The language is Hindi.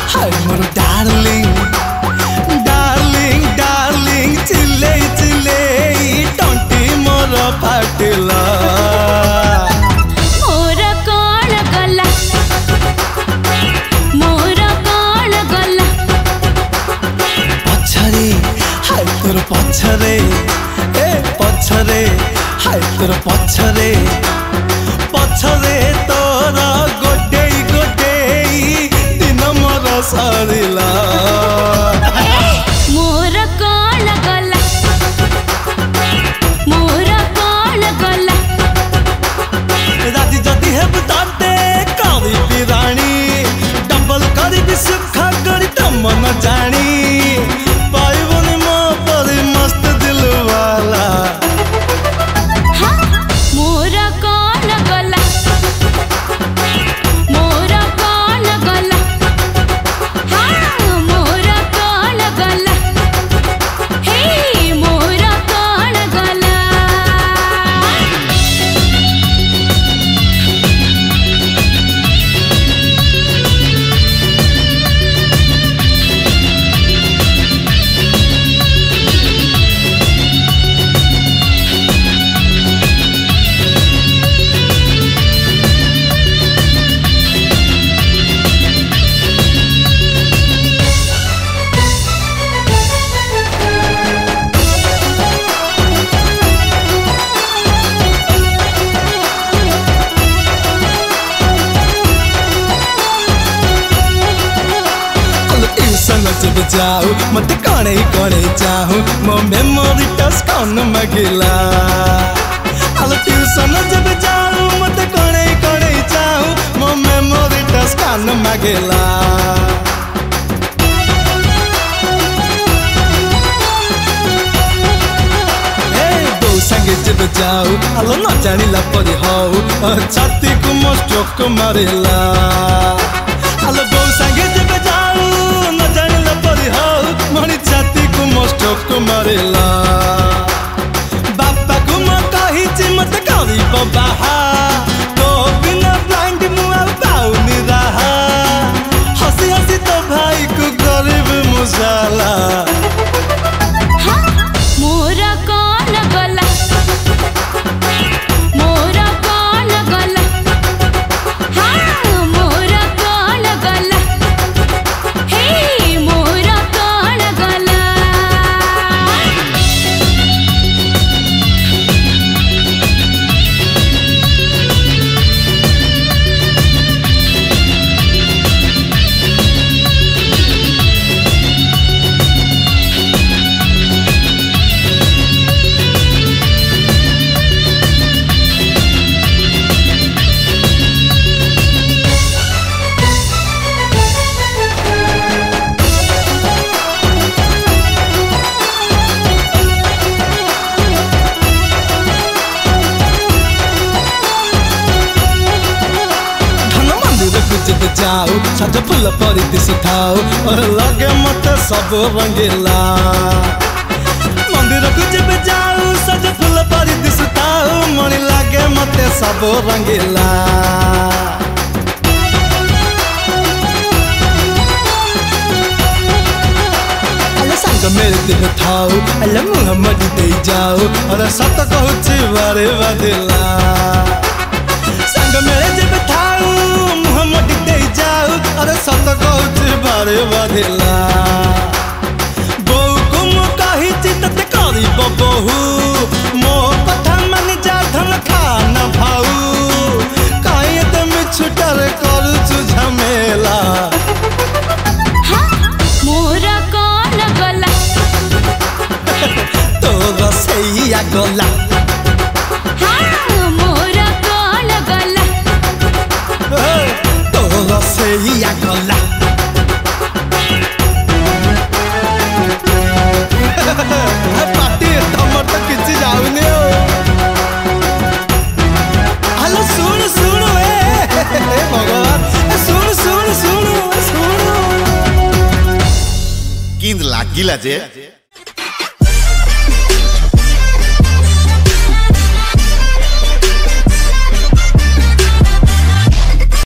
हाय मोर डार्लिंग डार्लिंग डार्लिंग चिल्ले चिल्ले टंटी मोर फाटिला मोर कौन गला मोर कौन गला पछरे हाय तोर पछरे ए पछरे हाय तोर पछरे पछरे तोर गोटे गोटे दिन मोर सरिला मोर कौन गला मोर कौन गला राजी जदि हेब ताते करी बिराणी डबल करी सुखा करी तम न जानी पाइबनी मो परी मस्त दिल वाला मोर कौन गला मोर कौन गला मोर कौन गला हे मोर कौन गला जब जाऊ मत कणे कणे चाहूं मो मेमोरी टच कौन मगिला अल ट्यूशन जब जाऊ मत कणे कणे चाहूं मो मेमोरी टच कौन मगिला दो संगे जब जाऊ अल न जानिला परी हौ छाती को मो स्ट्रोक मारिला अल दो संगे जब जाऊ न जानिला परी हौ मनी छाती को मो स्ट्रोक मारिला बापा को म कहिछि मत करी बाहा तो बिना ब्लाइंड मुआ पाउनी रहा हंसी हंसी तो भाई को गरीब मुसाला मोर कौन गला मोर कौन गला मोर कौन गला हे मोर कौन गला जब जाऊ सज फूल परी दिशु थाऊ और लगे मत सब रंगीला मंदिर को जब जाऊ सज फूल परी दिशु थाऊ मनी लगे मत सब रंगीला संग मेरे दिन थाऊ अल्लाह मुँह मरी दे जाऊ और सत कहूँ बारे बदला संग मेरे जब थाऊ मुहम्मद दे जाऊ अरे सत कहूँ बारे बदला बहु को मु कहिछि तते करी बहु मो कथा मान जा धन खाना भाऊ काहे त मिछुटर करू झमेला मोर कौन गला तोरा सैया गला मोर कौन गला तोरा सैया गला पार्टी तमर तो किसी जाऊनी हो हेलो सुन सुन भगवान सुन सुन सुन सुन किंद लागिला जे